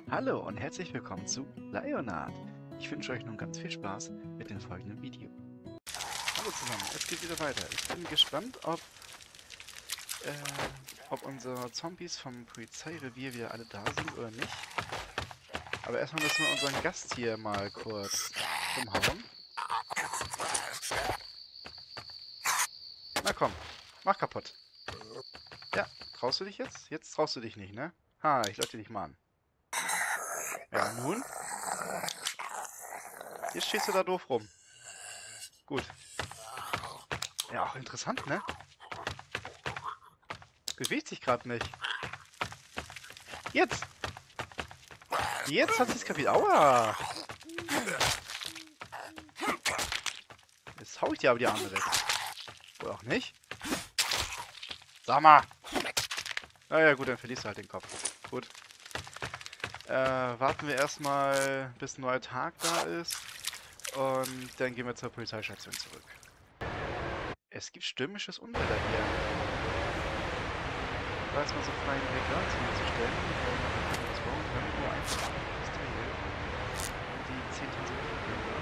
Hallo und herzlich willkommen zu Lionheart. Ich wünsche euch nun ganz viel Spaß mit dem folgenden Video. Hallo zusammen, es geht wieder weiter. Ich bin gespannt, ob unsere Zombies vom Polizeirevier wieder alle da sind oder nicht. Aber erstmal müssen wir unseren Gast hier mal kurz umhauen. Na komm, mach kaputt. Ja, traust du dich jetzt? Jetzt traust du dich nicht, ne? Ha, ich leuchte dich mal an. Ja, nun? Jetzt stehst du da doof rum. Gut. Ja, auch interessant, ne? Bewegt sich gerade nicht. Jetzt! Jetzt hat sie es kapiert. Aua! Jetzt hau ich dir aber die Arme weg. Oder auch nicht? Sag mal! Naja, gut, dann verlierst du halt den Kopf. Gut. Warten wir erstmal, bis ein neuer Tag da ist. Und dann gehen wir zur Polizeistation zurück. Es gibt stürmisches Unwetter hier. War jetzt mal so fein Regal zu mir zu stellen. Das brauchen wir nur einfach Pistole. Und die 10.000 Kilometer.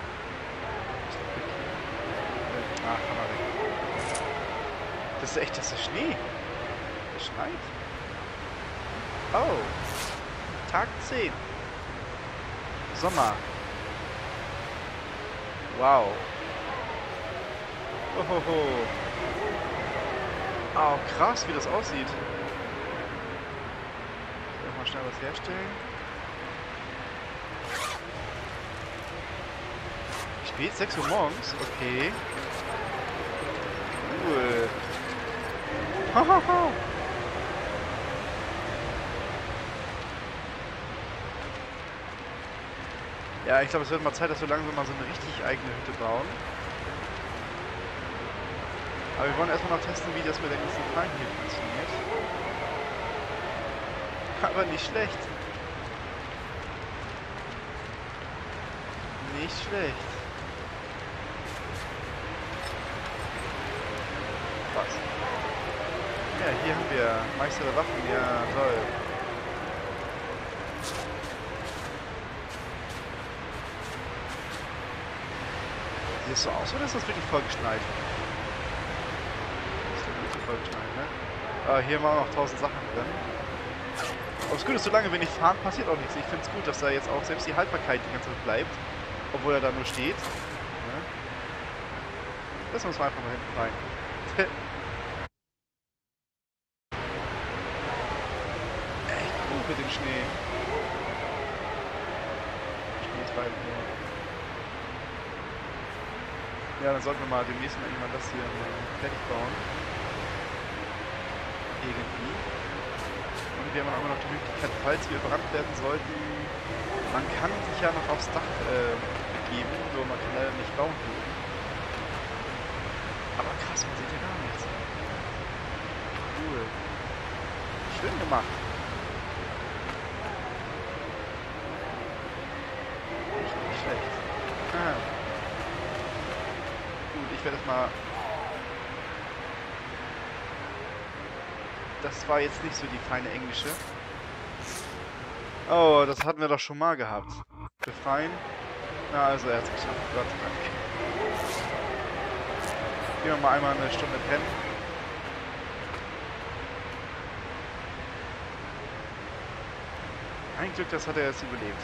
Ach, Hammer weg. Das ist echt, das ist Schnee. Es schneit. Oh. Tag 10. Sommer. Wow. Ohoho. Oh, krass, wie das aussieht. Ich will mal schnell was herstellen. Spät, 6 Uhr morgens? Okay. Cool. Hahaha. Ja, ich glaube, es wird mal Zeit, dass wir langsam mal so eine richtig eigene Hütte bauen. Aber wir wollen erstmal noch testen, wie das mit den ganzen Fallen hier funktioniert. Aber nicht schlecht. Nicht schlecht. Was? Ja, hier haben wir Meister der Waffen. Ja, toll. Sieht das so aus, oder ist das wirklich vollgeschneit? Vollgeschneit, ne? Aber hier waren noch 1000 Sachen drin. Aber das Gute ist, solange wir nicht fahren, passiert auch nichts. Ich finde es gut, dass da jetzt auch selbst die Haltbarkeit die ganze Zeit bleibt. Obwohl er da nur steht. Ne? Lassen wir uns mal einfach mal hinten rein. Echt cool mit dem Schnee. Schnee ist bald nur. Ja, dann sollten wir mal demnächst mal irgendwann das hier fertig bauen. Irgendwie. Und wir haben auch immer noch die Möglichkeit, falls wir überrannt werden sollten, man kann sich ja noch aufs Dach begeben, nur man kann leider nicht bauen. Aber krass, man sieht ja gar nichts. Cool. Schön gemacht. Echt nicht schlecht. Ah. Gut, ich werde es mal... Das war jetzt nicht so die feine englische. Oh, das hatten wir doch schon mal gehabt. Befreien. Na, also er hat es geschafft. Gott sei Dank. Gehen wir mal einmal eine Stunde pennen. Ein Glück, das hat er jetzt überlebt.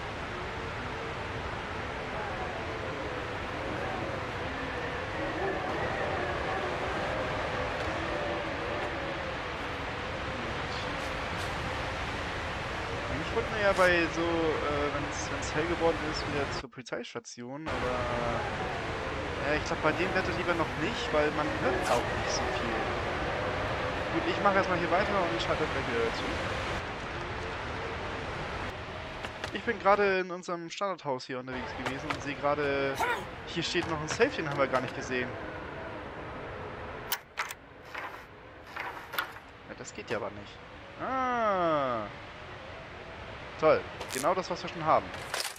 Ich wollte mir ja bei so, wenn es hell geworden ist, wieder zur Polizeistation, aber ja, ich glaube bei dem Wetter lieber noch nicht, weil man hört auch nicht so viel. Gut, ich mache erstmal hier weiter und schalte gleich wieder zu. Ich bin gerade in unserem Standardhaus hier unterwegs gewesen und sehe gerade, hier steht noch ein Safe, den haben wir gar nicht gesehen. Ja, das geht ja aber nicht. Ah. Toll. Genau das, was wir schon haben.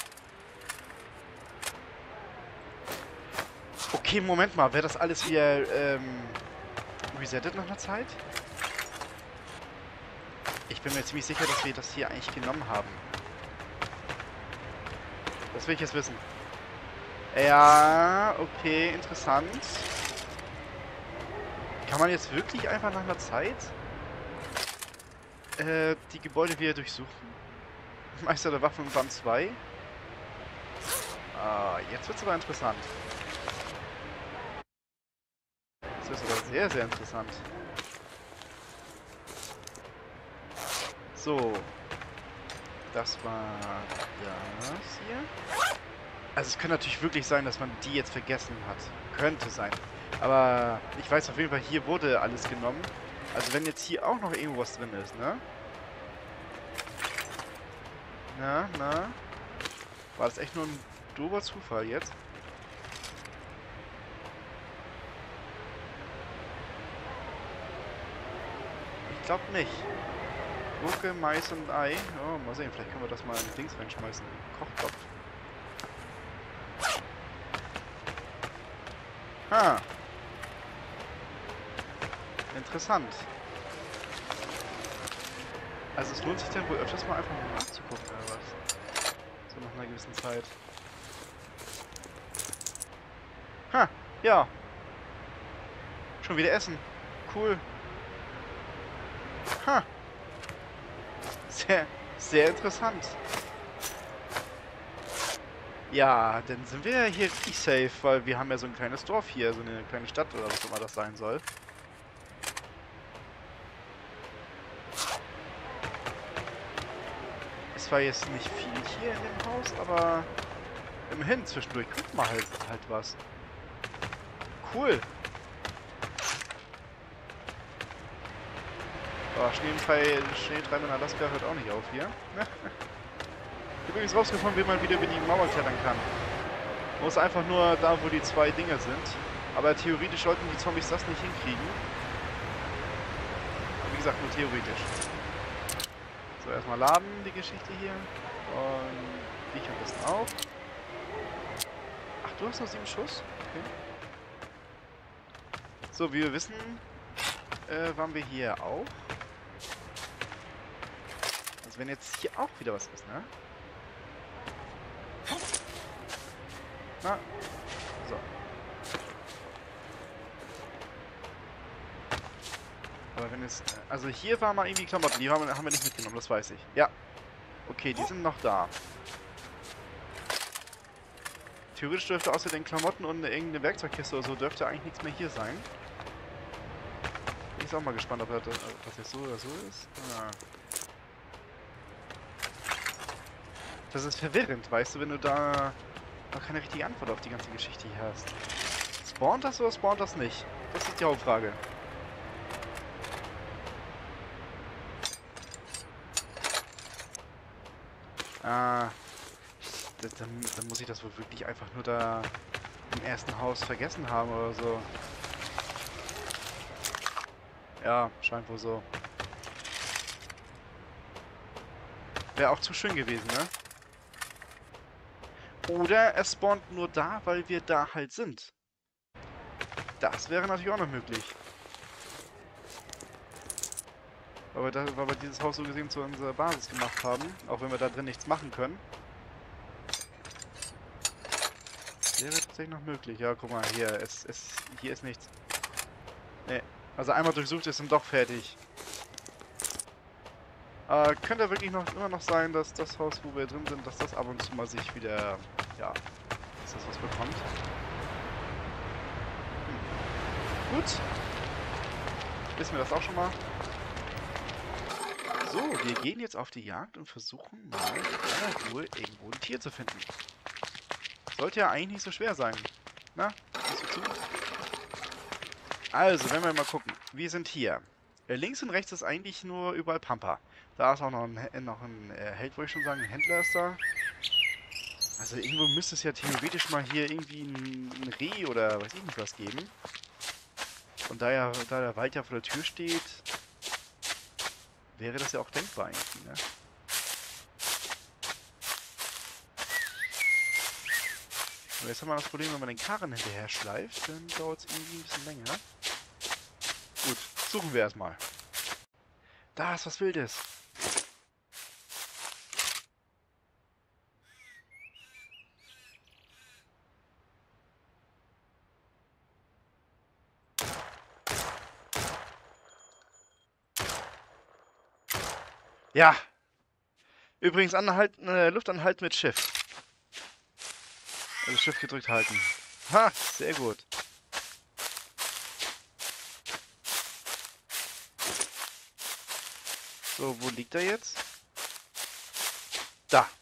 Okay, Moment mal. Wäre das alles wieder resettet nach einer Zeit? Ich bin mir ziemlich sicher, dass wir das hier eigentlich genommen haben. Das will ich jetzt wissen. Ja, okay, interessant. Kann man jetzt wirklich einfach nach einer Zeit die Gebäude wieder durchsuchen? Meister der Waffen Band 2. Ah, jetzt wird es aber interessant. Das ist aber sehr, sehr interessant. So. Das war das hier. Also es könnte natürlich wirklich sein, dass man die jetzt vergessen hat. Könnte sein. Aber ich weiß auf jeden Fall, hier wurde alles genommen. Also wenn jetzt hier auch noch irgendwo was drin ist, ne? Na? War das echt nur ein dober Zufall jetzt? Ich glaube nicht. Gurke, Mais und Ei. Oh, mal sehen, vielleicht können wir das mal in Dings reinschmeißen. Kochtopf. Ha. Interessant. Also es lohnt sich dann wohl öfters mal einfach mal nachzugucken, oder was? So nach einer gewissen Zeit. Ha, ja. Schon wieder essen. Cool. Ha. Sehr, sehr interessant. Ja, dann sind wir ja hier richtig safe, weil wir haben ja so ein kleines Dorf hier, so eine kleine Stadt oder was immer das sein soll. Es war jetzt nicht viel hier in dem Haus, aber immerhin zwischendurch guckt mal halt was. Cool. Oh, Schneetreiben in Alaska hört auch nicht auf hier. Ich habe übrigens rausgefunden, wie man wieder über die Mauer klettern kann. Man muss einfach nur da, wo die zwei Dinger sind. Aber theoretisch sollten die Zombies das nicht hinkriegen. Wie gesagt, nur theoretisch. So, erstmal laden die Geschichte hier. Und ich am besten auch. Ach, du hast noch 7 Schuss? Okay. So, wie wir wissen, waren wir hier auch. Also wenn jetzt hier auch wieder was ist, ne? Na, so. Aber wenn es... Also hier waren mal irgendwie Klamotten, die haben wir nicht mitgenommen, das weiß ich. Ja. Okay, die sind noch da. Theoretisch dürfte außer den Klamotten und irgendeine Werkzeugkiste oder so, dürfte eigentlich nichts mehr hier sein. Bin ich auch mal gespannt, ob das jetzt so oder so ist. Ah. Das ist verwirrend, weißt du, wenn du da noch keine richtige Antwort auf die ganze Geschichte hier hast. Spawnt das oder spawnt das nicht? Das ist die Hauptfrage. Ah, dann muss ich das wohl wirklich einfach nur da im ersten Haus vergessen haben oder so. Ja, scheint wohl so. Wäre auch zu schön gewesen, ne? Oder es spawnt nur da, weil wir da halt sind. Das wäre natürlich auch noch möglich. Weil wir dieses Haus so gesehen zu unserer Basis gemacht haben. Auch wenn wir da drin nichts machen können. Wäre tatsächlich noch möglich. Ja, guck mal, hier ist nichts. Ne, also einmal durchsucht ist und doch fertig. Könnte wirklich immer noch sein, dass das Haus, wo wir drin sind, dass das ab und zu mal sich wieder, ja, dass das was bekommt. Gut. Wissen wir das auch schon mal. So, wir gehen jetzt auf die Jagd und versuchen mal in aller Ruhe irgendwo ein Tier zu finden. Sollte ja eigentlich nicht so schwer sein. Na, bist du zu? Also, wenn wir mal gucken. Wir sind hier. Links und rechts ist eigentlich nur überall Pampa. Da ist auch noch ein Held, wollte ich schon sagen. Ein Händler ist da. Also irgendwo müsste es ja theoretisch mal hier irgendwie ein Reh oder weiß ich nicht was geben. Und da der Wald ja vor der Tür steht, wäre das ja auch denkbar eigentlich, ne? Aber jetzt haben wir das Problem, wenn man den Karren hinterher schleift, dann dauert es irgendwie ein bisschen länger. Gut, suchen wir erstmal. Da ist was Wildes. Ja. Übrigens anhalten, Luftanhalten mit Shift. Also Shift gedrückt halten. Ha, sehr gut. So, wo liegt er jetzt? Da.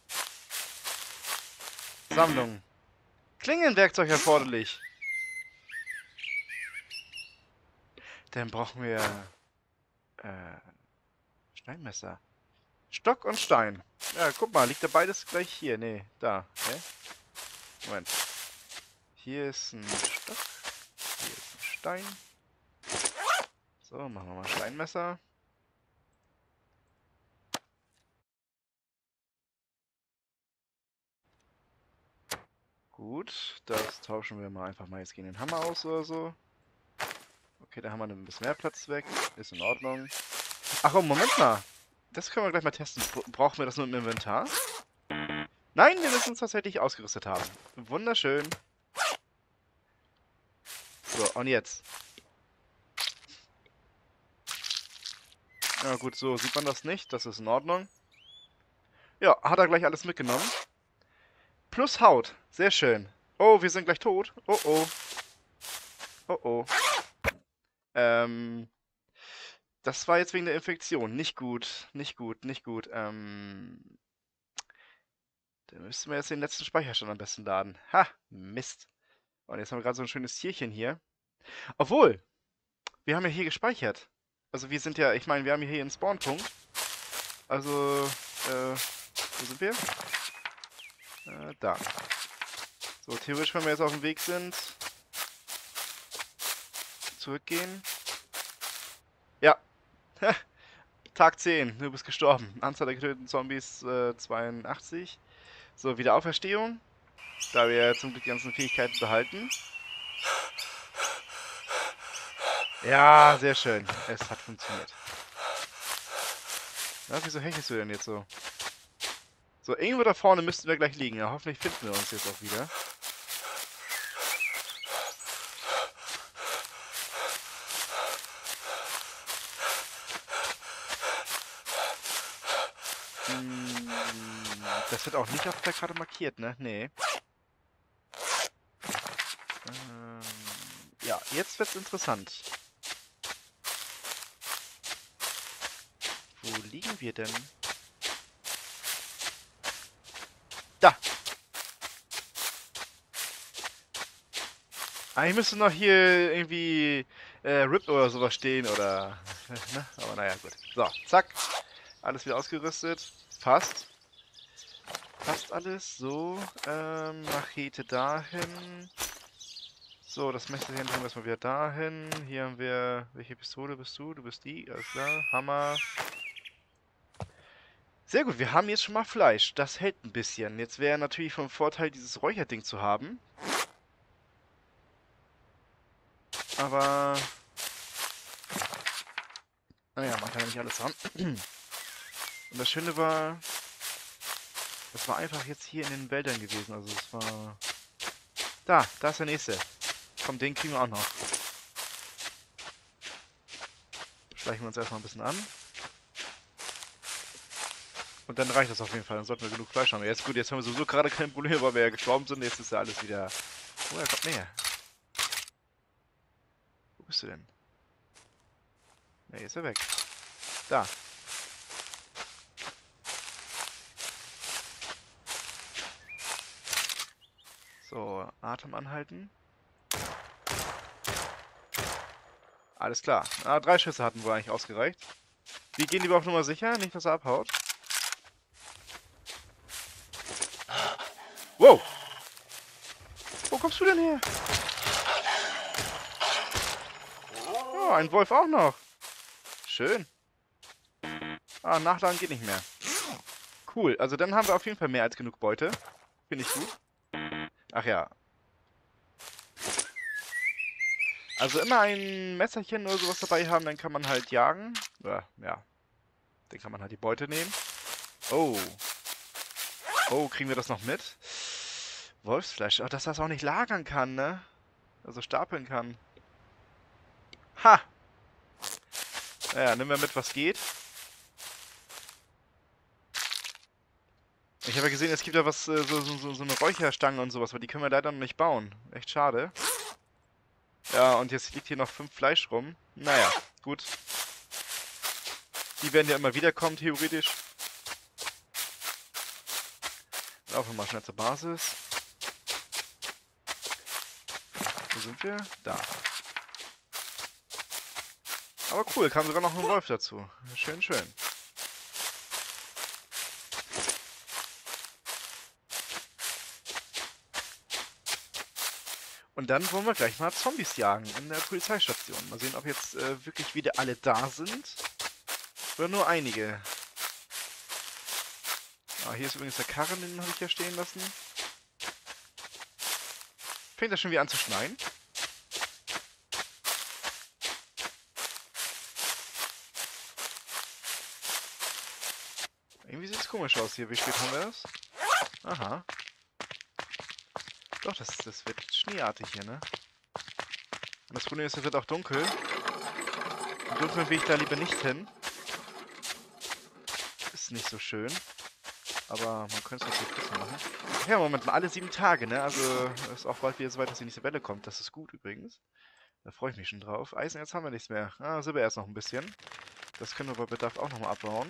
Sammlung. Klingenwerkzeug erforderlich. Dann brauchen wir äh, Steinmesser. Stock und Stein. Ja, guck mal, liegt da beides gleich hier? Nee, da. Hä? Moment. Hier ist ein Stock. Hier ist ein Stein. So, machen wir mal Steinmesser. Gut, das tauschen wir mal einfach mal jetzt gegen den Hammer aus oder so. Okay, da haben wir ein bisschen mehr Platz weg. Ist in Ordnung. Ach, oh, Moment mal. Das können wir gleich mal testen. Brauchen wir das nur im Inventar? Nein, wir müssen es tatsächlich ausgerüstet haben. Wunderschön. So, und jetzt. Ja gut, so sieht man das nicht. Das ist in Ordnung. Ja, hat er gleich alles mitgenommen. Plus Haut. Sehr schön. Oh, wir sind gleich tot. Oh, oh. Oh, oh. Das war jetzt wegen der Infektion. Nicht gut. Nicht gut, nicht gut. Dann müssten wir jetzt den letzten Speicherstand am besten laden. Ha, Mist. Und jetzt haben wir gerade so ein schönes Tierchen hier. Obwohl, wir haben ja hier gespeichert. Also wir sind ja, ich meine, wir haben hier einen Spawnpunkt. Also, wo sind wir? Da. So, theoretisch, wenn wir jetzt auf dem Weg sind, zurückgehen. Ja. Tag 10, du bist gestorben. Anzahl der getöteten Zombies 82. So, Wiederauferstehung. Da wir zum Glück die ganzen Fähigkeiten behalten. Ja, sehr schön. Es hat funktioniert. Na, wieso hechelst du denn jetzt so? So, irgendwo da vorne müssten wir gleich liegen. Ja, hoffentlich finden wir uns jetzt auch wieder. Das wird auch nicht auf der Karte markiert, ne? Nee. Ja, jetzt wird's interessant. Wo liegen wir denn? Da! Eigentlich müsste noch hier irgendwie RIP oder sowas stehen oder... ne? Aber naja, gut. So, zack. Alles wieder ausgerüstet. Fast. Fast alles. So, Machete dahin. So, das Messerchen tun wir erstmal wieder dahin. Hier haben wir... Welche Pistole bist du? Du bist die, alles klar. Hammer. Sehr gut, wir haben jetzt schon mal Fleisch. Das hält ein bisschen. Jetzt wäre natürlich vom Vorteil, dieses Räucherding zu haben. Aber... Naja, man kann ja nicht alles haben. Und das Schöne war... Das war einfach jetzt hier in den Wäldern gewesen. Also es war... Da ist der nächste. Komm, den kriegen wir auch noch. Schleichen wir uns erstmal ein bisschen an. Und dann reicht das auf jeden Fall. Dann sollten wir genug Fleisch haben. Jetzt gut, jetzt haben wir sowieso gerade kein Problem, weil wir ja gestorben sind. Jetzt ist ja alles wieder... Oh, er kommt näher. Wo bist du denn? Ne, jetzt ist er weg. Da. So, Atem anhalten. Alles klar. 3 Schüsse hatten wohl eigentlich ausgereicht. Wir gehen lieber auf Nummer sicher, nicht dass er abhaut. Wow! Wo kommst du denn her? Oh, ein Wolf auch noch. Schön. Ah, nachladen geht nicht mehr. Cool, also dann haben wir auf jeden Fall mehr als genug Beute. Finde ich gut. Ach ja. Also immer ein Messerchen oder sowas dabei haben, dann kann man halt jagen. Ja. Dann kann man halt die Beute nehmen. Oh. Oh, kriegen wir das noch mit? Wolfsfleisch. Oh, dass das auch nicht lagern kann, ne? Also stapeln kann. Ha! Naja, nehmen wir mit, was geht. Ich habe ja gesehen, es gibt ja was, so eine Räucherstange und sowas, aber die können wir leider noch nicht bauen. Echt schade. Ja, und jetzt liegt hier noch 5 Fleisch rum. Naja, gut. Die werden ja immer wieder kommen, theoretisch. Laufen wir mal schnell zur Basis. Wo sind wir? Da. Aber cool, kam sogar noch ein Wolf dazu. Schön, schön. Und dann wollen wir gleich mal Zombies jagen in der Polizeistation. Mal sehen, ob jetzt wirklich wieder alle da sind. Oder nur einige. Ah, hier ist übrigens der Karren, den habe ich ja stehen lassen. Fängt das schon wieder an zu schneien? Irgendwie sieht es komisch aus hier. Wie spät haben wir das? Aha. Doch, das wird schneeartig hier, ne? Und das Problem ist, es wird auch dunkel. Im Dunkeln will ich da lieber nicht hin. Ist nicht so schön. Aber man könnte es natürlich trotzdem machen. Ja, Moment mal, alle 7 Tage, ne? Also ist auch bald wieder so weit, dass die nächste Welle kommt. Das ist gut übrigens. Da freue ich mich schon drauf. Eisenerz haben wir nichts mehr. Ah, Silber erst noch ein bisschen. Das können wir bei Bedarf auch nochmal abbauen.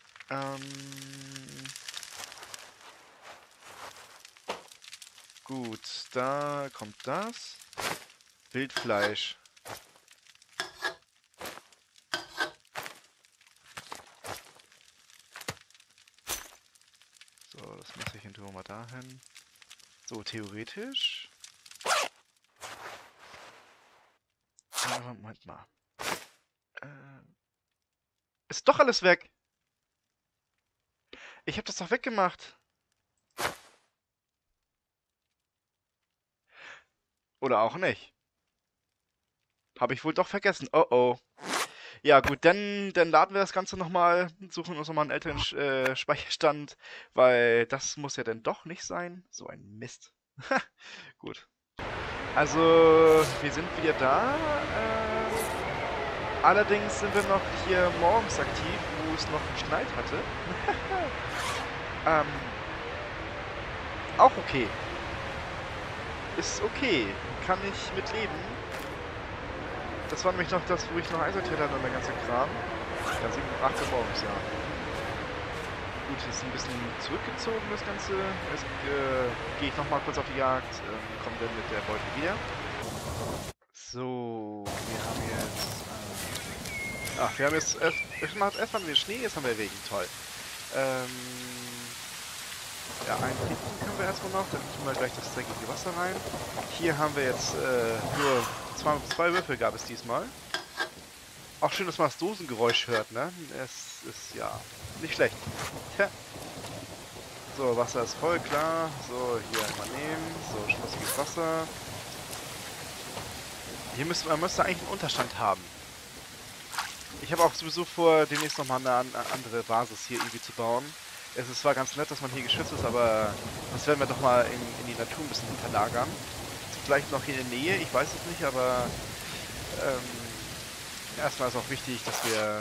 Gut, da kommt das. Wildfleisch. So, das Messerchen tun wir mal dahin. So, theoretisch. Moment mal. Ist doch alles weg. Ich habe das doch weggemacht. Oder auch nicht. Habe ich wohl doch vergessen. Oh oh. Ja gut, dann laden wir das Ganze nochmal, suchen uns nochmal einen älteren Speicherstand, weil das muss ja dann doch nicht sein. So ein Mist. Gut. Also, wir sind wieder da. Allerdings sind wir noch hier morgens aktiv, wo es noch geschneit hatte. Auch okay. Ist okay. Kann ich mitleben. Das war nämlich noch das, wo ich noch einsortiert hatte und der ganze Kram. Ja, 7, 8 Uhr morgens, ja. Gut, ist ein bisschen zurückgezogen, das Ganze. Jetzt gehe ich nochmal kurz auf die Jagd, komme dann mit der Beute wieder. So, wir haben jetzt... erst haben wir Schnee, jetzt haben wir Regen, toll. Ja, einen trinken können wir erstmal noch, dann tun wir gleich das dreckige Wasser rein. Hier haben wir jetzt nur zwei Würfel gab es diesmal. Auch schön, dass man das Dosengeräusch hört, ne? Es ist ja nicht schlecht. Tja. So, Wasser ist voll, klar. So, hier einmal nehmen. So, schmutzige Wasser. Hier man müsste eigentlich einen Unterstand haben. Ich habe auch sowieso vor, demnächst nochmal eine andere Basis hier irgendwie zu bauen. Es ist zwar ganz nett, dass man hier geschützt ist, aber das werden wir doch mal in die Natur ein bisschen verlagern. Vielleicht noch hier in der Nähe, ich weiß es nicht, aber erstmal ist auch wichtig, dass wir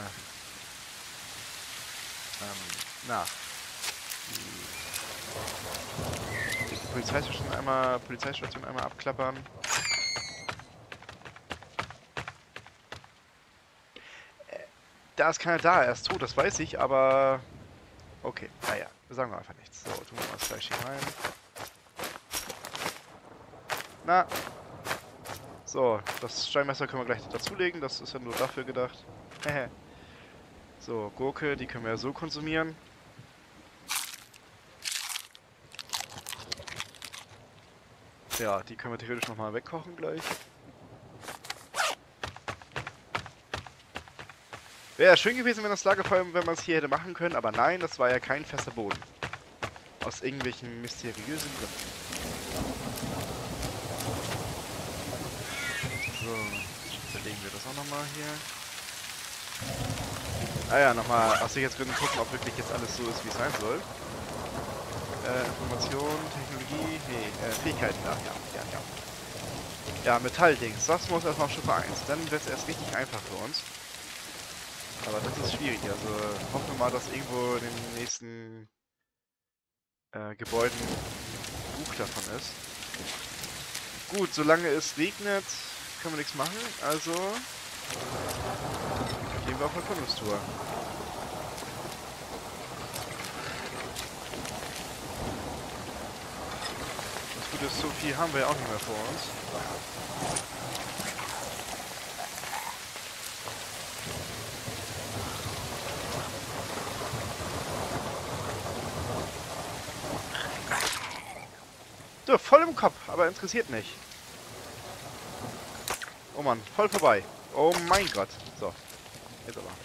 die Polizeistation einmal abklappern. Da ist keiner da, er ist tot, das weiß ich, aber okay, naja, sagen wir einfach nichts. So, tun wir mal das Fleisch hier rein. Na. So, das Steinmesser können wir gleich dazulegen, das ist ja nur dafür gedacht. So, Gurke, die können wir ja so konsumieren. Ja, die können wir theoretisch nochmal wegkochen gleich. Wäre ja schön gewesen, wenn das Lagerfeuer, wenn man es hier hätte machen können, aber nein, das war ja kein fester Boden. Aus irgendwelchen mysteriösen Gründen. So, zerlegen wir das auch nochmal hier. Ah ja, nochmal aus Sicherheitsgründen gucken, ob wirklich jetzt alles so ist, wie es sein soll. Information, Technologie, nee, Fähigkeiten da, ja. Ja, Metalldings, das muss erstmal auf Stufe 1, dann wird es erst richtig einfach für uns. Aber das ist schwierig, also hoffen wir mal, dass irgendwo in den nächsten Gebäuden ein Buch davon ist. Gut, solange es regnet, können wir nichts machen. Also gehen wir auf eine Erkundungstour. Das Gute ist, so viel haben wir ja auch nicht mehr vor uns. So, voll im Kopf, aber interessiert nicht. Oh Mann, voll vorbei. Oh mein Gott. So, jetzt aber.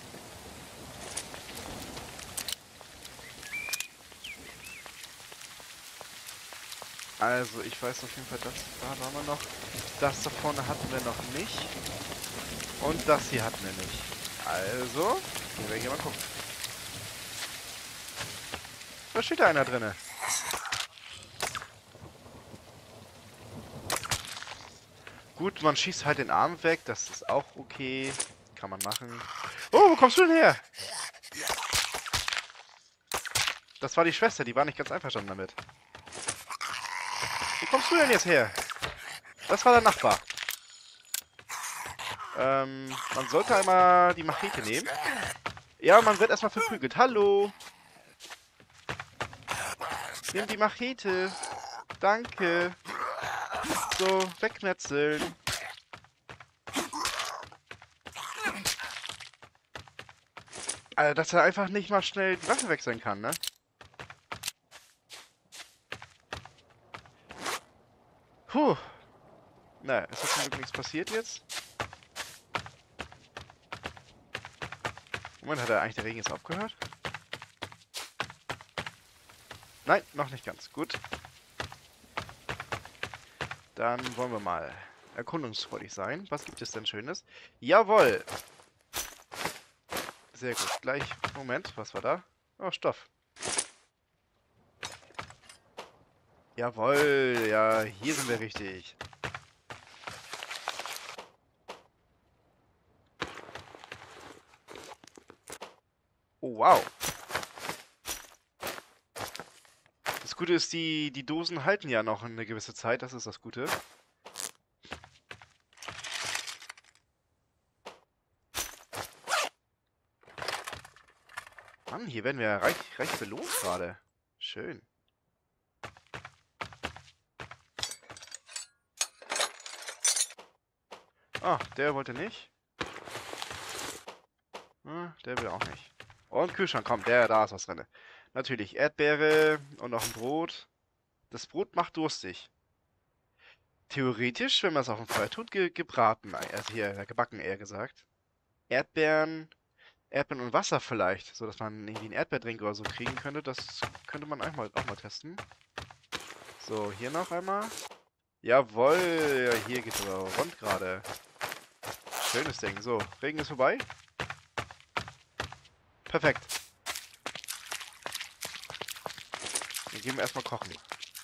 Also, ich weiß auf jeden Fall, das da waren wir noch. Das da vorne hatten wir noch nicht. Und das hier hatten wir nicht. Also, gehen wir hier mal gucken. Da steht da einer drinne. Gut, man schießt halt den Arm weg. Das ist auch okay. Kann man machen. Oh, wo kommst du denn her? Das war die Schwester, die war nicht ganz einverstanden damit. Wo kommst du denn jetzt her? Das war der Nachbar. Man sollte einmal die Machete nehmen. Ja, man wird erstmal verprügelt. Hallo. Nimm die Machete. Danke. So, wegmetzeln. Also, dass er einfach nicht mal schnell die Waffe wechseln kann, ne? Puh. Na, ist jetzt zum Glück nichts passiert jetzt? Moment, hat eigentlich der Regen jetzt aufgehört? Nein, noch nicht ganz. Gut. Dann wollen wir mal erkundungsfreudig sein. Was gibt es denn Schönes? Jawohl! Sehr gut. Gleich. Moment, was war da? Oh, Stoff. Jawohl! Ja, hier sind wir richtig. Oh, wow. Das Gute ist, die Dosen halten ja noch eine gewisse Zeit. Das ist das Gute. Mann, hier werden wir ja reich belohnt gerade. Schön. Ah, der wollte nicht. Der will auch nicht. Und Kühlschrank, komm, da ist was drin. Natürlich Erdbeere und noch ein Brot. Das Brot macht durstig. Theoretisch, wenn man es auf dem Feuer tut, gebraten. Also hier, gebacken eher gesagt. Erdbeeren und Wasser vielleicht, so dass man irgendwie einen Erdbeerdrink oder so kriegen könnte. Das könnte man auch mal testen. So, hier noch einmal. Jawohl, ja, hier geht's aber rund gerade. Schönes Ding. So, Regen ist vorbei. Perfekt. Dann gehen wir erstmal kochen.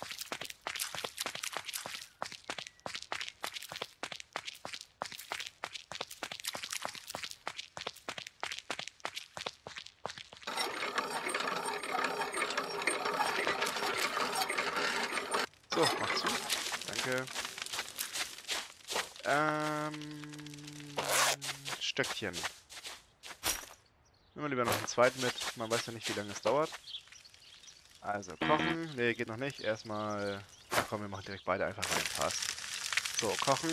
So, mach zu. Danke. Stöckchen. Nehmen wir lieber noch einen zweiten mit. Man weiß ja nicht, wie lange es dauert. Also, kochen. Ne, geht noch nicht. Erstmal... Ach komm, wir machen direkt beide einfach rein. Passt. So, kochen.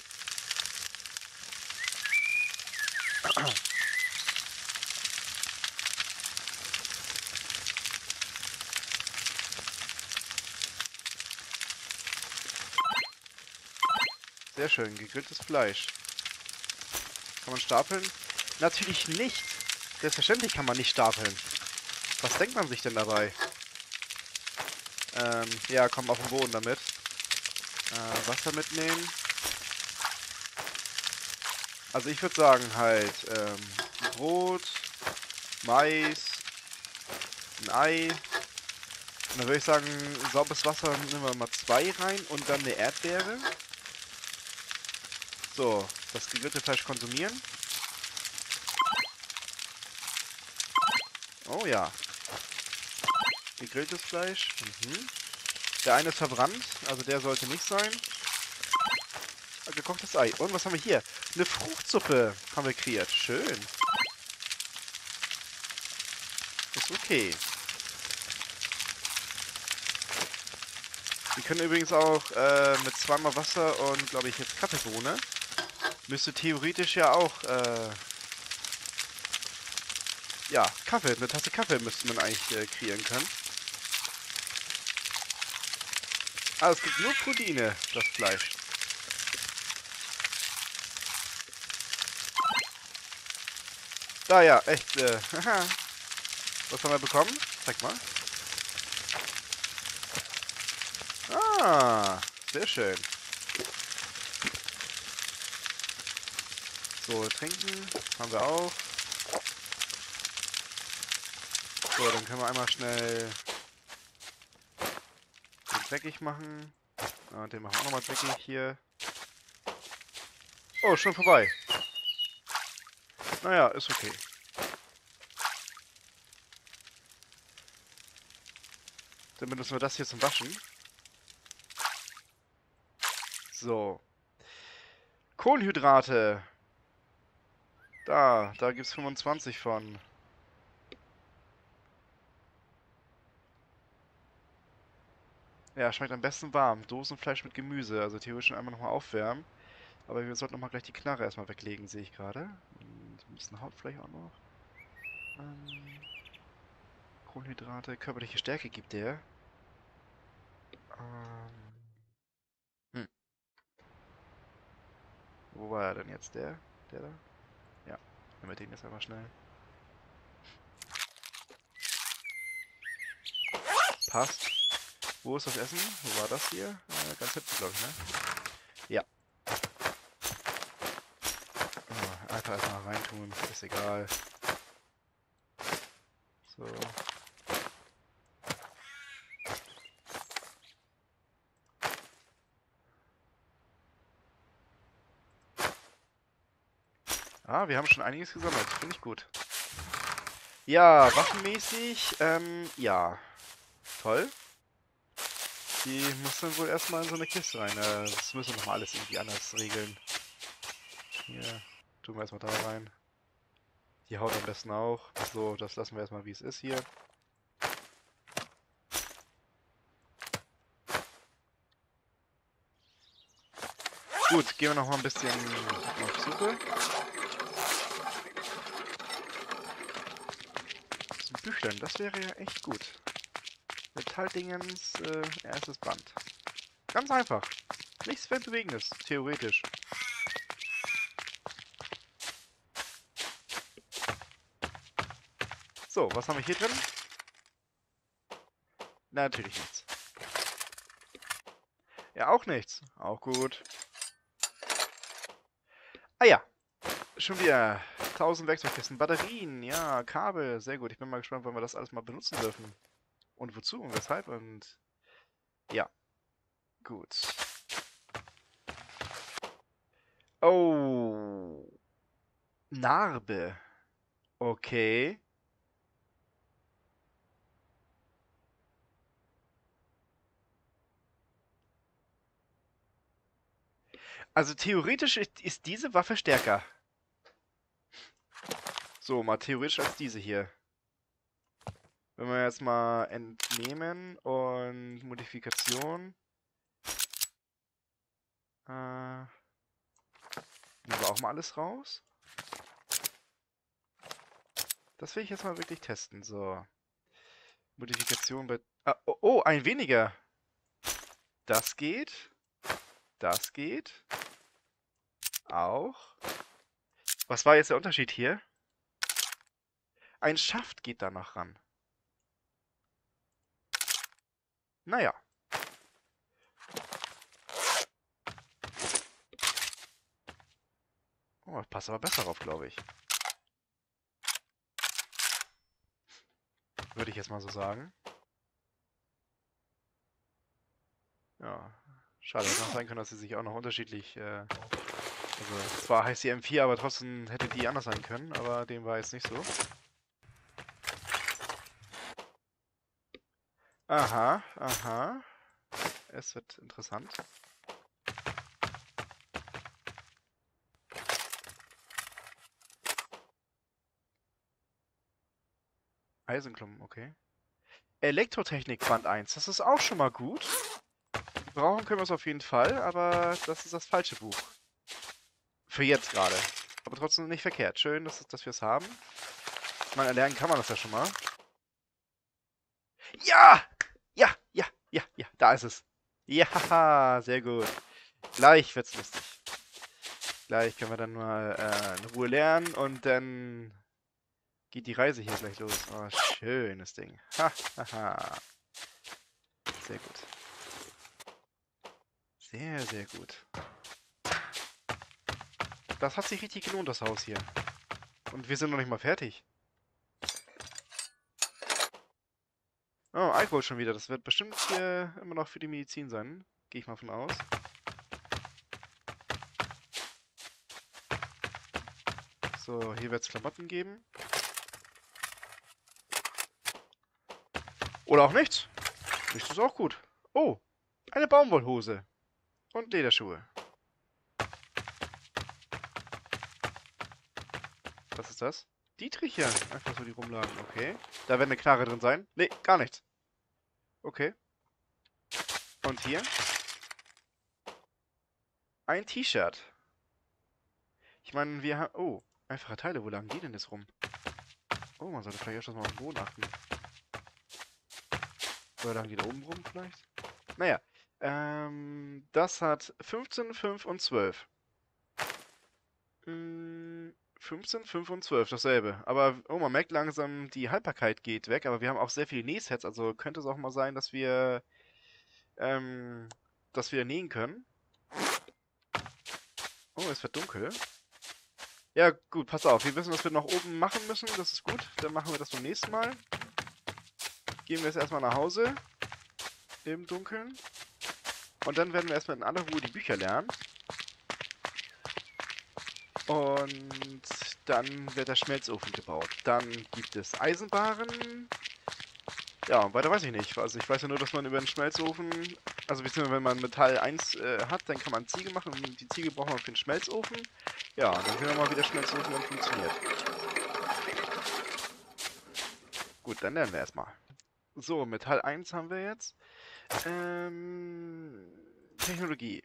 Sehr schön, gegrilltes Fleisch. Kann man stapeln? Natürlich nicht. Selbstverständlich kann man nicht stapeln. Was denkt man sich denn dabei? Ja, komm auf den Boden damit. Wasser mitnehmen. Also ich würde sagen halt, Brot, Mais, ein Ei. Und dann würde ich sagen, sauberes Wasser nehmen wir mal 2 rein und dann eine Erdbeere. So, das gegrillte Fleisch konsumieren. Oh ja. Gegrilltes Fleisch. Mhm. Der eine ist verbrannt, also der sollte nicht sein. Gekochtes Ei. Und was haben wir hier? Eine Fruchtsuppe haben wir kreiert. Schön. Ist okay. Wir können übrigens auch mit zweimal Wasser und, glaube ich, jetzt Kaffeebohne. Müsste theoretisch ja auch, ja, Kaffee, eine Tasse Kaffee müsste man eigentlich kreieren können. Ah, es gibt nur Proteine, das Fleisch. Da ja, echt, haha. Was haben wir bekommen? Zeig mal. Ah, sehr schön. So, trinken haben wir auch. So, dann können wir einmal schnell den dreckig machen. Und den machen wir auch nochmal dreckig hier. Oh, schon vorbei. Naja, ist okay. Dann benutzen wir das hier zum Waschen. So. Kohlenhydrate. Da gibt es 25 von. Ja, schmeckt am besten warm. Dosenfleisch mit Gemüse. Also theoretisch einmal nochmal aufwärmen. Aber wir sollten nochmal gleich die Knarre erstmal weglegen, sehe ich gerade. Und ein bisschen Hautfleisch auch noch. Kohlenhydrate, körperliche Stärke gibt der. Hm. Wo war er denn jetzt? Der? Der da? Ja, nehmen wir den jetzt einfach schnell. Passt. Wo ist das Essen? Wo war das hier? Ganz hinten, glaube ich, ne? Ja. Oh, einfach erstmal reintun, ist egal. So. Ah, wir haben schon einiges gesammelt. Finde ich gut. Ja, waffenmäßig, ja. Toll. Die muss dann wohl erstmal in so eine Kiste rein. Das müssen wir nochmal alles irgendwie anders regeln. Hier, tun wir erstmal da rein. Die Haut am besten auch. So, das lassen wir erstmal wie es ist hier. Gut, gehen wir nochmal ein bisschen auf Suche. So ein Büchlein, das wäre ja echt gut. Metalldingens, erstes Band. Ganz einfach. Nichts Weltbewegendes, theoretisch. So, was haben wir hier drin? Na, natürlich nichts. Ja, auch nichts. Auch gut. Ah ja. Schon wieder 1000 Werkzeugkisten. Batterien, ja, Kabel. Sehr gut. Ich bin mal gespannt, wann wir das alles mal benutzen dürfen. Und wozu und weshalb und... Ja. Gut. Oh. Narbe. Okay. Also theoretisch ist diese Waffe stärker. So, mal theoretisch als diese hier. Wenn wir jetzt mal entnehmen und Modifikation. Nehmen wir auch mal alles raus. Das will ich jetzt mal wirklich testen. So. Modifikation bei... Ah, oh, oh, ein weniger. Das geht. Das geht. Auch. Was war jetzt der Unterschied hier? Ein Schaft geht da noch ran. Naja. Oh, passt aber besser drauf, glaube ich. Würde ich jetzt mal so sagen. Ja. Schade, hätte noch sein können, dass sie sich auch noch unterschiedlich... also, zwar heißt sie M4, aber trotzdem hätte die anders sein können, aber dem war jetzt nicht so. Aha, aha. Es wird interessant. Eisenklumpen, okay. Elektrotechnik Band 1, das ist auch schon mal gut. Brauchen können wir es auf jeden Fall, aber das ist das falsche Buch. Für jetzt gerade. Aber trotzdem nicht verkehrt. Schön, dass wir es haben. Ich meine, erlernen kann man das ja schon mal. Ja! Ja, ja, ja, ja, da ist es. Ja, sehr gut. Gleich wird's lustig. Gleich können wir dann mal in Ruhe lernen und dann geht die Reise hier gleich los. Oh, schönes Ding. Ha, ha, ha. Sehr gut. Sehr, sehr gut. Das hat sich richtig gelohnt, das Haus hier. Und wir sind noch nicht mal fertig. Oh, Alkohol schon wieder. Das wird bestimmt hier immer noch für die Medizin sein. Gehe ich mal von aus. So, hier wird es Klamotten geben. Oder auch nichts. Nichts ist auch gut. Oh, eine Baumwollhose. Und Lederschuhe. Was ist das? Dietriche. Einfach so die rumlagen. Okay. Da wird eine Knarre drin sein. Nee, gar nichts. Okay. Und hier? Ein T-Shirt. Ich meine, wir haben... Oh, einfache Teile. Wo lagen die denn jetzt rum? Oh, man sollte vielleicht erst mal auf den Boden achten. Oder lagen die da oben rum vielleicht? Naja. Das hat 15, 5 und 12. 15, 5 und 12, dasselbe. Aber, oh, man merkt langsam, die Haltbarkeit geht weg, aber wir haben auch sehr viele Nähsets, also könnte es auch mal sein, dass wir nähen können. Oh, es wird dunkel. Ja, gut, pass auf. Wir wissen, was wir noch oben machen müssen. Das ist gut. Dann machen wir das beim nächsten Mal. Gehen wir jetzt erstmal nach Hause. Im Dunkeln. Und dann werden wir erstmal in aller Ruhe die Bücher lernen. Und dann wird der Schmelzofen gebaut. Dann gibt es Eisenbaren. Ja, und weiter weiß ich nicht. Also ich weiß ja nur, dass man über den Schmelzofen, also beziehungsweise wenn man Metall 1 hat, dann kann man Ziegel machen. Und die Ziegel braucht man für den Schmelzofen. Ja, dann sehen wir mal, wie der Schmelzofen dann funktioniert. Gut, dann lernen wir erstmal. So, Metall 1 haben wir jetzt. Technologie.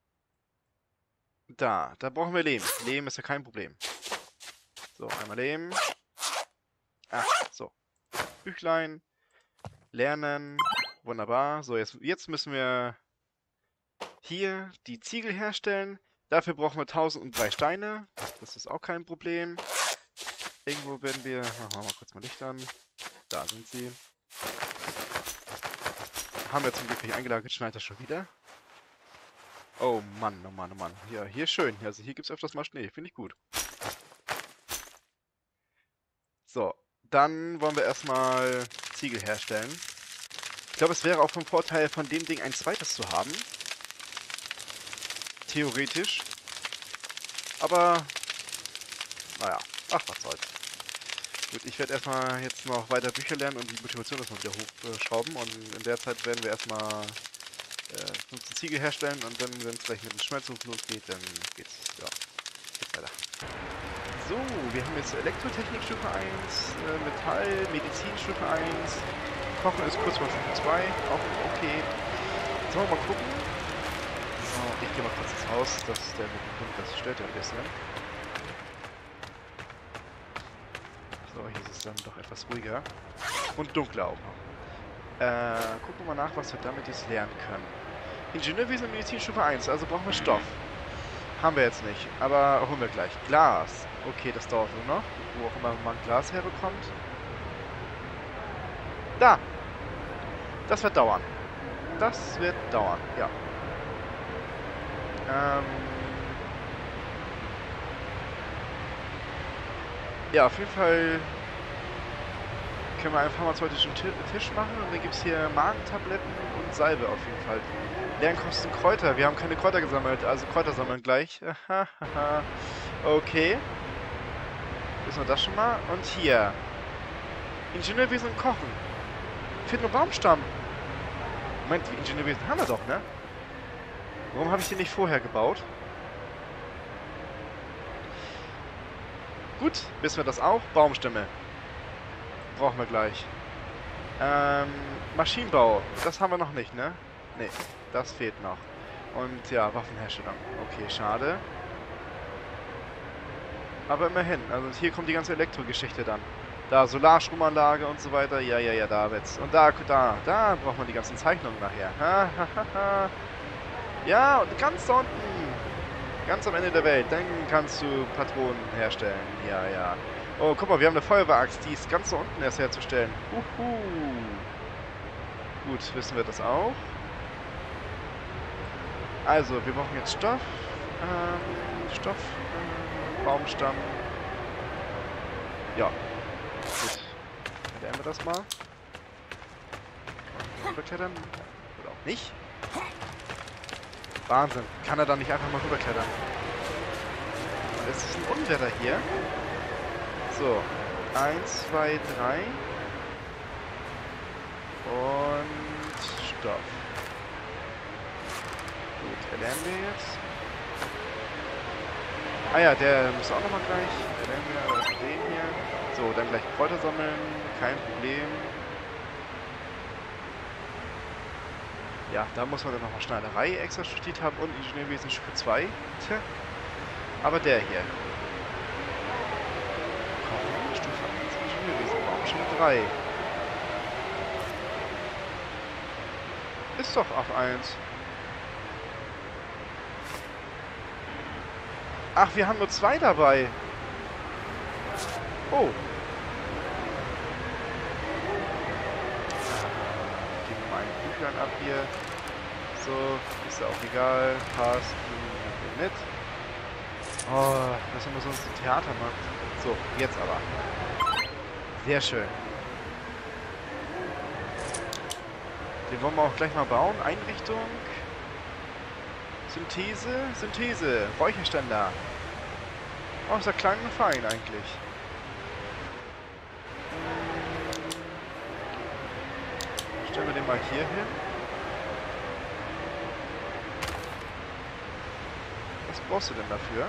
Da brauchen wir Lehm. Lehm ist ja kein Problem. So, einmal Lehm. Ah, so. Büchlein. Lernen. Wunderbar. So, jetzt müssen wir hier die Ziegel herstellen. Dafür brauchen wir 1003 Steine. Das ist auch kein Problem. Irgendwo werden wir... Machen wir mal kurz mal Licht an. Da sind sie. Haben wir zum Glück nicht eingelagert. Schneit das schon wieder? Oh Mann, oh Mann, oh Mann. Ja, hier schön. Also hier gibt es öfters mal Schnee. Finde ich gut. So, dann wollen wir erstmal Ziegel herstellen. Ich glaube, es wäre auch vom Vorteil, von dem Ding ein zweites zu haben. Theoretisch. Aber, naja, ach, was soll's. Gut, ich werde erstmal jetzt noch weiter Bücher lernen und die Motivation erstmal wieder hochschrauben. Und in der Zeit werden wir erstmal 15 Ziegel herstellen und dann, wenn es gleich mit dem Schmelzofen losgeht, dann geht's weiter. So, wir haben jetzt Elektrotechnik Stufe 1, Metall, Medizin Stufe 1, Kochen ist kurz vor Stufe 2, auch okay. Sollen wir mal gucken? So, ich gehe mal kurz ins Haus, das stört ja ein bisschen. So, hier ist es dann doch etwas ruhiger. Und dunkler auch noch. Gucken wir mal nach, was wir damit jetzt lernen können. Ingenieurwesen und Medizin Stufe 1, also brauchen wir Stoff. Haben wir jetzt nicht, aber holen wir gleich. Glas. Okay, das dauert nur noch. Wo auch immer man Glas herbekommt. Da! Das wird dauern. Das wird dauern, ja. Ja, auf jeden Fall können wir einen pharmazeutischen Tisch machen und dann gibt es hier Magentabletten und Salbe auf jeden Fall. Lernkosten Kräuter. Wir haben keine Kräuter gesammelt, also Kräuter sammeln gleich. Okay. Wissen wir das schon mal? Und hier. Ingenieurwesen und Kochen. Fehlt nur Baumstamm. Moment, die Ingenieurwesen haben wir doch, ne? Warum habe ich den nicht vorher gebaut? Gut, wissen wir das auch. Baumstämme. Brauchen wir gleich. Maschinenbau. Das haben wir noch nicht, ne? Ne, das fehlt noch. Und ja, Waffenherstellung. Okay, schade. Aber immerhin. Also hier kommt die ganze Elektrogeschichte dann. Da, Solarstromanlage und so weiter. Ja, ja, ja, da wird's. Und da braucht man die ganzen Zeichnungen nachher. Ha, ha, ha, ha. Ja, und ganz da unten. Ganz am Ende der Welt. Dann kannst du Patronen herstellen. Ja, ja. Oh, guck mal, wir haben eine Feuerwehraxt. Die ist ganz da unten erst herzustellen. Huhu. Gut, wissen wir das auch. Also, wir brauchen jetzt Stoff. Baumstamm. Ja. Gut. Dann lernen wir das mal. Rüberklettern. Oder auch nicht. Wahnsinn. Kann er da nicht einfach mal rüberklettern? Und es ist ein Unwetter hier. So. 1, 2, 3. Und Stoff. Gut, erlernen wir jetzt. Ah ja, der muss auch nochmal gleich. Erlernen wir also den hier. So, dann gleich Kräuter sammeln. Kein Problem. Ja, da muss man dann nochmal Schneiderei extra studiert haben und Ingenieurwesen Stufe 2. Tja. Aber der hier. Kochen, Stufe 1, Ingenieurwesen, Baumstufe 3. Ist doch auf 1. Ach, wir haben nur 2 dabei. Oh. Geben wir mal einen Büchlein ab hier. So, ist ja auch egal. Passt. Nehmen wir mit. Oh, was haben wir sonst im Theater macht. So, jetzt aber. Sehr schön. Den wollen wir auch gleich mal bauen. Einrichtung. Synthese. Räucherständer. Oh, ist ja klein und fein eigentlich. Stellen wir den mal hier hin. Was brauchst du denn dafür?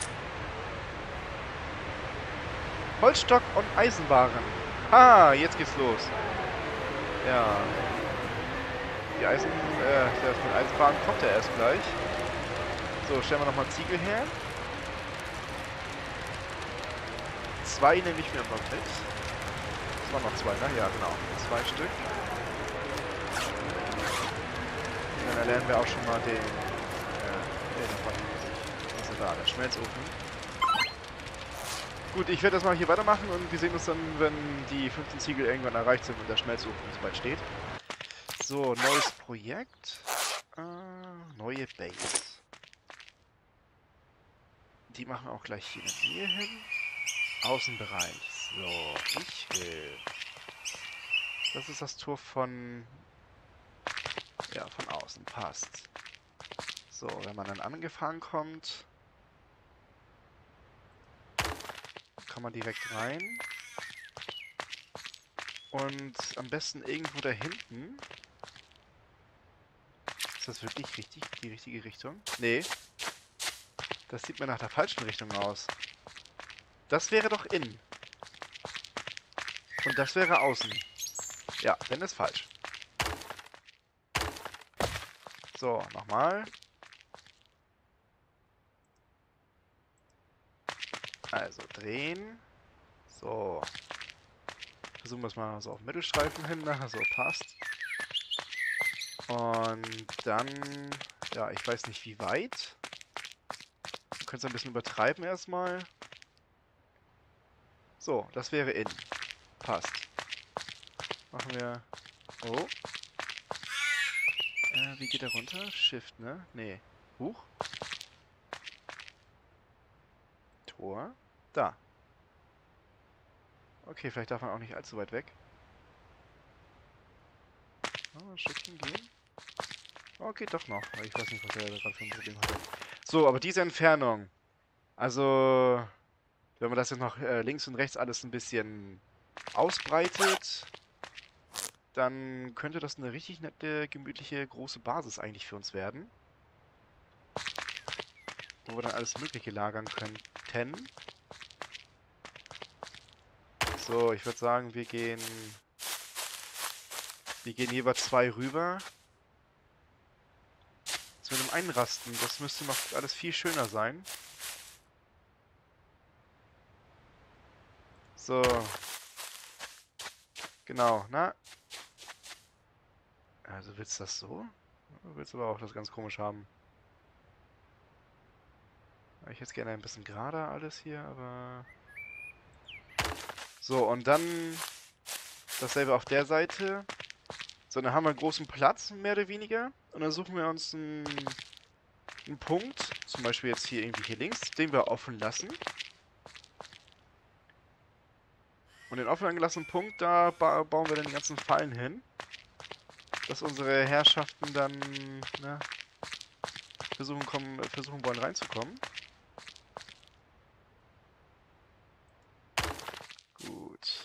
Holzstock und Eisenbahn. Ah, jetzt geht's los. Ja. Das mit Eisenbahn kommt ja erst gleich. So, stellen wir nochmal Ziegel her. 2 nehme ich mir mal mit. Das waren noch 2, ne? Ja, genau. 2 Stück. Und dann erlernen wir auch schon mal den... was ist da? Der Schmelzofen. Gut, ich werde das mal hier weitermachen und wir sehen uns dann, wenn die 15 Ziegel irgendwann erreicht sind und der Schmelzofen soweit steht. So, neues Projekt. Neue Base. Die machen wir auch gleich hier in der Nähe hin. Außenbereich. So, ich will. Das ist das Tor von... Ja, von außen. Passt. So, wenn man dann angefahren kommt, kann man direkt rein. Und am besten irgendwo da hinten. Ist das wirklich richtig, die richtige Richtung? Nee. Das sieht mir nach der falschen Richtung aus. Das wäre doch innen. Und das wäre außen. Ja, dann ist falsch. So, nochmal. Also drehen. So. Versuchen wir es mal so auf Mittelstreifen hin. So, passt. Und dann... Ja, ich weiß nicht wie weit. Wir können es ein bisschen übertreiben erstmal. So, das wäre innen. Passt. Machen wir... Oh. Wie geht er runter? Shift, ne? Nee. Huch. Tor. Da. Okay, vielleicht darf man auch nicht allzu weit weg. Ein Stückchen gehen. Okay, doch noch. Ich weiß nicht, was er gerade für ein Problem hatte. So, aber diese Entfernung. Also, wenn man das jetzt noch links und rechts alles ein bisschen ausbreitet. dann könnte das eine richtig nette, gemütliche, große Basis eigentlich für uns werden. Wo wir dann alles Mögliche lagern könnten. So, ich würde sagen, wir gehen jeweils 2 rüber. Das mit dem Einrasten, das müsste noch alles viel schöner sein. So. Genau, na? Also willst du das so? Du willst aber auch das ganz komisch haben. Ich hätte gerne ein bisschen gerader alles hier, aber... So, und dann dasselbe auf der Seite. So, dann haben wir einen großen Platz, mehr oder weniger. Und dann suchen wir uns einen Punkt, zum Beispiel jetzt hier irgendwie hier links, den wir offen lassen. Und den offen angelassenen Punkt, da bauen wir dann die ganzen Fallen hin. Dass unsere Herrschaften dann, ne, versuchen wollen reinzukommen. Gut.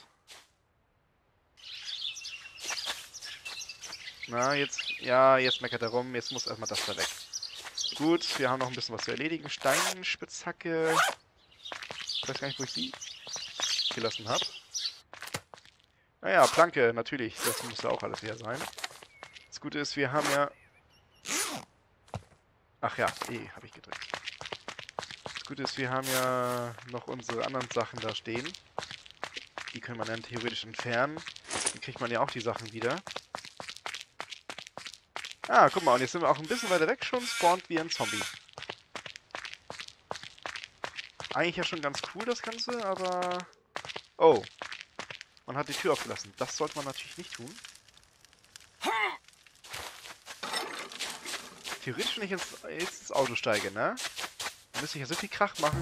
Na, jetzt meckert er rum. Jetzt muss erstmal das da weg. Gut, wir haben noch ein bisschen was zu erledigen. Steinspitzhacke. Ich weiß gar nicht, wo ich die gelassen habe. Naja, Planke, natürlich. Das muss ja auch alles wieder sein. Das Gute ist, wir haben ja... Ach ja, habe ich gedrückt. Das Gute ist, wir haben ja noch unsere anderen Sachen da stehen. Die können wir dann theoretisch entfernen. Dann kriegt man ja auch die Sachen wieder. Ah, guck mal, und jetzt sind wir auch ein bisschen weiter weg schon, spawnt wie ein Zombie. Eigentlich ja schon ganz cool, das Ganze, aber... Oh. Man hat die Tür aufgelassen. Das sollte man natürlich nicht tun. Theoretisch, wenn ich jetzt ins Auto steige, ne? Dann müsste ich ja so viel Krach machen.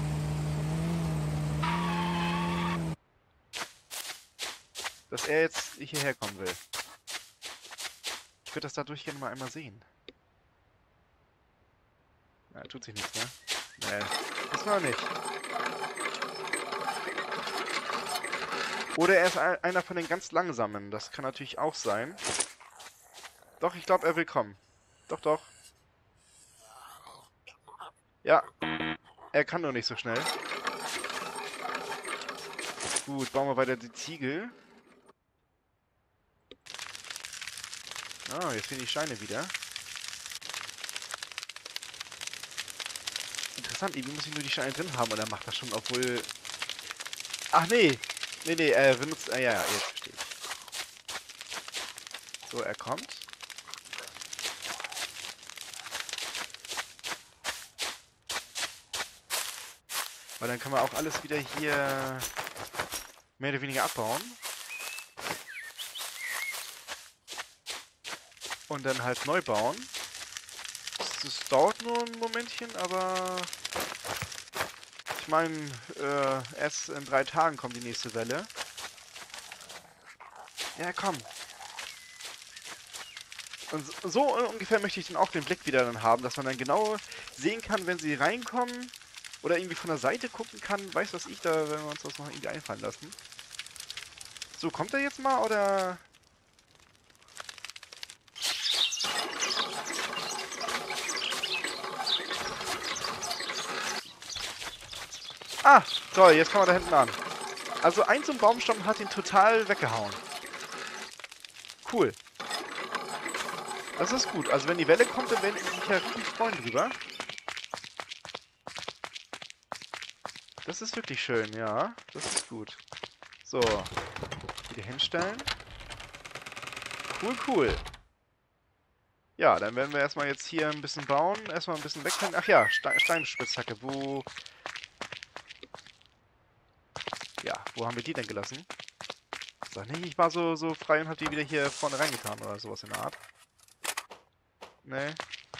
Dass er jetzt hierher kommen will. Ich würde das dadurch gerne mal einmal sehen. Na, tut sich nichts, ne? Nee, das war nicht. Oder er ist einer von den ganz Langsamen. Das kann natürlich auch sein. Doch, ich glaube, er will kommen. Doch, doch. Ja. Er kann nur nicht so schnell. Gut, bauen wir weiter die Ziegel. Ah, jetzt fehlen die Steine wieder. Interessant, irgendwie muss ich nur die Steine drin haben und er macht das schon, obwohl... Ach, nee. Nee, er benutzt... ja, jetzt verstehe ich. So, er kommt. Weil dann können wir auch alles wieder hier mehr oder weniger abbauen. Und dann halt neu bauen. Das dauert nur ein Momentchen, aber... Ich meine, erst in 3 Tagen kommt die nächste Welle. Ja, komm. Und so ungefähr möchte ich dann auch den Blick wieder dann haben, dass man dann genau sehen kann, wenn sie reinkommen. Oder irgendwie von der Seite gucken kann. Weiß was ich da, wenn wir uns das noch irgendwie einfallen lassen. So, kommt er jetzt mal, oder... Ah, toll, jetzt kommen wir da hinten an. Also ein so ein Baumstamm hat ihn total weggehauen. Cool. Das ist gut. Also wenn die Welle kommt, dann werden die sich ja richtig freuen drüber. Das ist wirklich schön, ja. Das ist gut. So. Wieder hinstellen. Cool, cool. Ja, dann werden wir erstmal jetzt hier ein bisschen bauen. Erstmal ein bisschen wegrennen. Ach ja, Steinspitzhacke. Wo haben wir die denn gelassen? Sag nicht, ich war so frei und hab die wieder hier vorne reingetan oder sowas in der Art. Nee.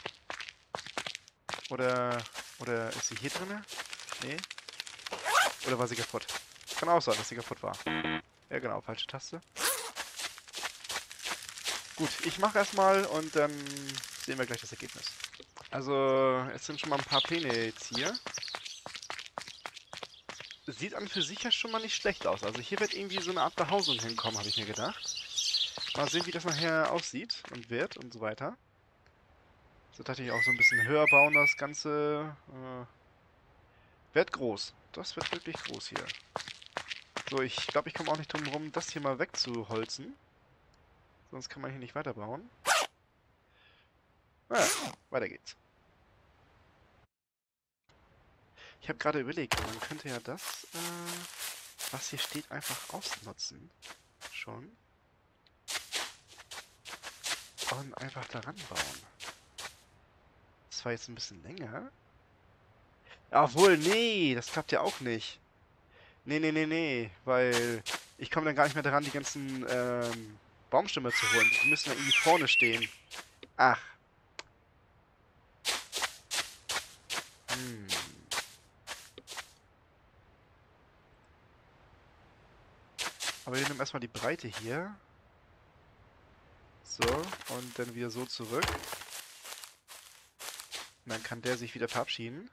Oder ist sie hier drinne? Nee. Oder war sie kaputt? Kann auch sein, dass sie kaputt war. Ja genau, falsche Taste. Gut, ich mache erstmal und dann sehen wir gleich das Ergebnis. Also, es sind schon mal ein paar Pläne jetzt hier. Sieht an für sich ja schon mal nicht schlecht aus. Also hier wird irgendwie so eine Art Behausung hinkommen, habe ich mir gedacht. Mal sehen, wie das nachher aussieht und wird und so weiter. So dachte ich auch so ein bisschen höher bauen, das Ganze. Wird groß. Das wird wirklich groß hier. So, ich glaube, ich komme auch nicht drum herum, das hier mal wegzuholzen. Sonst kann man hier nicht weiterbauen. Naja, weiter geht's. Ich habe gerade überlegt, man könnte ja das, was hier steht, einfach ausnutzen. Schon. Und einfach daran bauen. Das war jetzt ein bisschen länger. Obwohl, nee, das klappt ja auch nicht. Nee, nee, nee, nee, weil ich komme dann gar nicht mehr daran, die ganzen Baumstämme zu holen. Die müssen ja irgendwie vorne stehen. Ach. Hm. Aber wir nehmen erstmal die Breite hier. So, und dann wieder so zurück. Und dann kann der sich wieder verabschieden.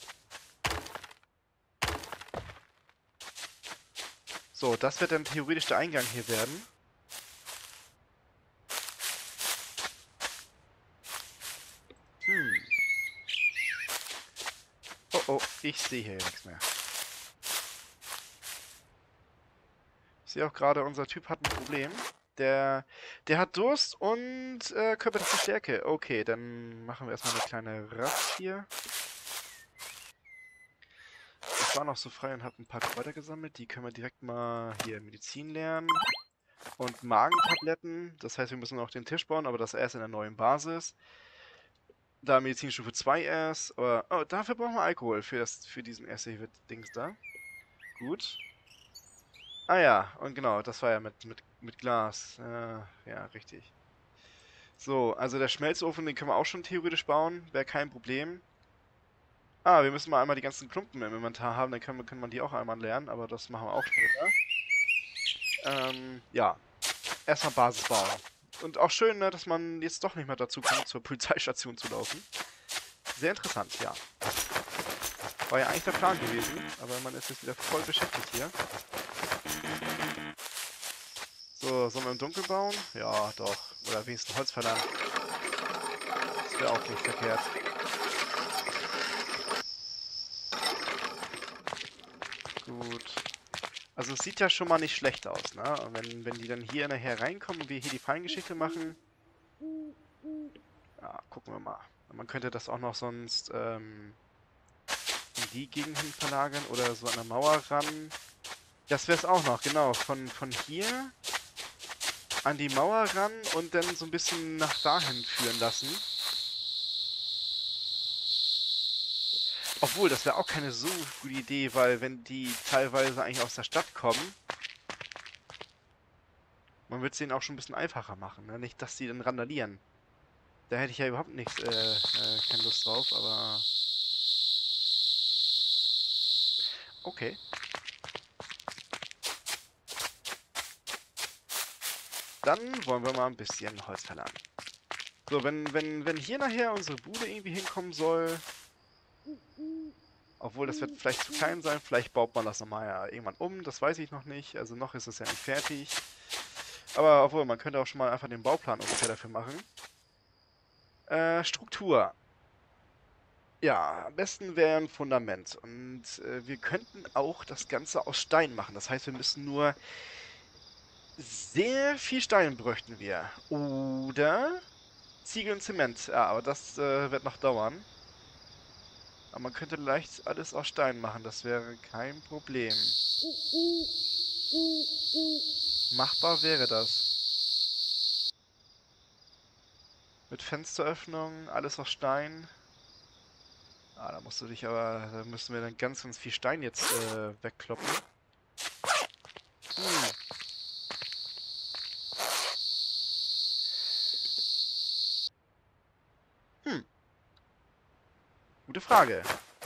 So, das wird dann theoretisch der Eingang hier werden. Oh, oh, ich sehe hier nichts mehr. Ich sehe auch gerade, unser Typ hat ein Problem. Der hat Durst und körperliche Stärke. Okay, dann machen wir erstmal eine kleine Rast hier. Ich war noch so frei und habe ein paar Kräuter gesammelt. Die können wir direkt mal hier Medizin lernen. Und Magentabletten. Das heißt, wir müssen noch den Tisch bauen, aber das erst in der neuen Basis. Da Medizinstufe 2 erst. Aber, oh, dafür brauchen wir Alkohol für diesen Erste-Hilfe-Dings da. Gut. Ah ja, und genau, das war ja mit Glas. Ja, richtig. So, also der Schmelzofen, den können wir auch schon theoretisch bauen. Wäre kein Problem. Ah, wir müssen mal einmal die ganzen Klumpen im Inventar haben, dann können wir die auch einmal lernen, aber das machen wir auch später. Ja. Erstmal Basis bauen. Und auch schön, ne, dass man jetzt doch nicht mehr dazu kommt, zur Polizeistation zu laufen. Sehr interessant, ja. War ja eigentlich der Plan gewesen, aber man ist jetzt wieder voll beschäftigt hier. So, sollen wir im Dunkeln bauen? Ja, doch. Oder wenigstens Holz verlangen. Das wäre auch nicht verkehrt. Gut. Also es sieht ja schon mal nicht schlecht aus, ne? Und wenn die dann hier nachher reinkommen und wir hier die Feingeschichte machen... Ja, gucken wir mal. Man könnte das auch noch sonst in die Gegend hin verlagern oder so an der Mauer ran. Das wäre es auch noch, genau. Von hier an die Mauer ran und dann so ein bisschen nach dahin führen lassen. Obwohl, das wäre auch keine so gute Idee, weil wenn die teilweise eigentlich aus der Stadt kommen, man wird es denen auch schon ein bisschen einfacher machen, ne? Nicht, dass die dann randalieren. Da hätte ich ja überhaupt nichts, keine Lust drauf, aber... Okay. Dann wollen wir mal ein bisschen Holz verlangen. So, wenn hier nachher unsere Bude irgendwie hinkommen soll... Obwohl, das wird vielleicht zu klein sein. Vielleicht baut man das nochmal ja irgendwann um. Das weiß ich noch nicht. Also noch ist es ja nicht fertig. Aber obwohl, man könnte auch schon mal einfach den Bauplan ungefähr dafür machen. Struktur. Ja, am besten wäre ein Fundament. Und wir könnten auch das Ganze aus Stein machen. Das heißt, wir müssen nur... Sehr viel Stein bräuchten wir. Oder Ziegel und Zement. Ja, aber das wird noch dauern. Aber man könnte leicht alles aus Stein machen. Das wäre kein Problem. Machbar wäre das. Mit Fensteröffnung, alles aus Stein. Ah, da musst du dich aber... Da müssen wir dann ganz, ganz viel Stein jetzt wegkloppen. Hm. Gute Frage.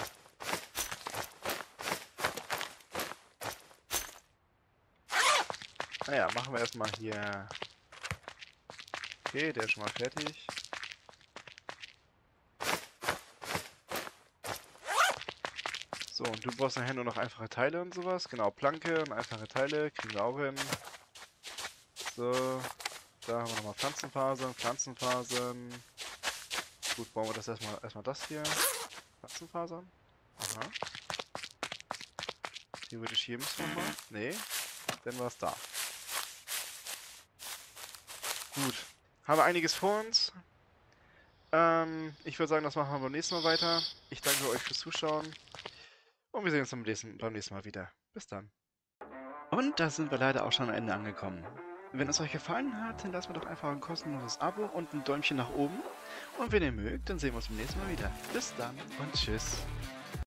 Naja, machen wir erstmal hier... Okay, der ist schon mal fertig. So, und du brauchst nachher nur noch einfache Teile und sowas. Genau, Planke und einfache Teile kriegen wir auch hin. So. Da haben wir nochmal Pflanzenfasern, Pflanzenfasern. Gut, bauen wir das erstmal das hier. Pflanzenfasern. Aha. Theoretisch hier müssen wir mal. Nee, dann war es da. Gut. Haben wir einiges vor uns. Ich würde sagen, das machen wir beim nächsten Mal weiter. Ich danke euch fürs Zuschauen. Und wir sehen uns beim nächsten Mal wieder. Bis dann. Und da sind wir leider auch schon am Ende angekommen. Wenn es euch gefallen hat, dann lasst mir doch einfach ein kostenloses Abo und ein Däumchen nach oben. Und wenn ihr mögt, dann sehen wir uns beim nächsten Mal wieder. Bis dann und tschüss.